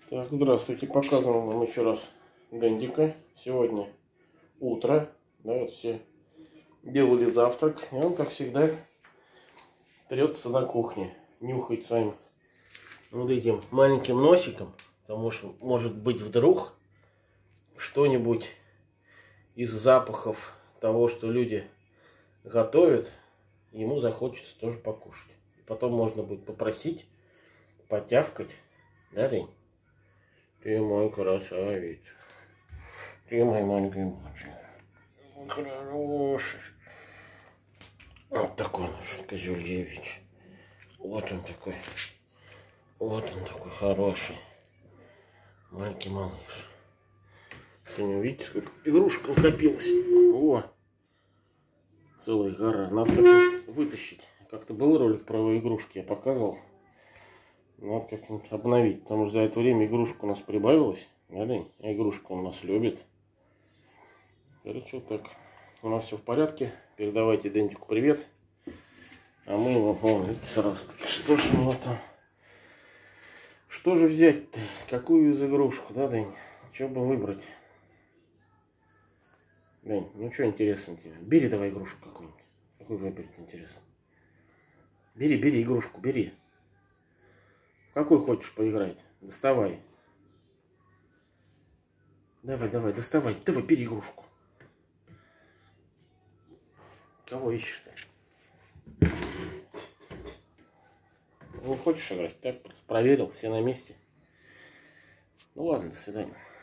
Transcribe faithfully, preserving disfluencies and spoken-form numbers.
Так, здравствуйте. Показывал вам еще раз Дендика. Сегодня утро. Да, вот все делали завтрак. И он, как всегда, трется на кухне. Нюхает своим вот этим маленьким носиком. Потому что, может быть, вдруг что-нибудь из запахов того, что люди готовят, ему захочется тоже покушать. И потом можно будет попросить, потявкать. Да, День? Ты мой красавец. Ты мой маленький мальчик. Хороший. Вот такой наш Козюлевич. Вот он такой. Вот он такой хороший. Маленький малыш. Сегодня видите, сколько игрушек накопилось. О! Целая гора. Надо как-нибудь вытащить. Как-то был ролик про игрушки, я показывал. Надо как-нибудь обновить. Потому что за это время игрушек у нас прибавилось. Да, День? А игрушка он нас любит. Короче, вот так. У нас все в порядке. Передавайте Дендику привет. А мы его, вон, видите, сразу. Что ж у него там? Что же взять-то? Какую из игрушек, да, День? Что бы выбрать? День, ну что интересно тебе? Бери давай игрушку какую-нибудь. Какую выбрать интересно? Бери, бери игрушку, бери. Какую хочешь поиграть? Доставай. Давай, давай, доставай. Давай, бери игрушку. Кого ищешь-то? Ну, хочешь играть? Так, проверил, все на месте. Ну ладно, до свидания.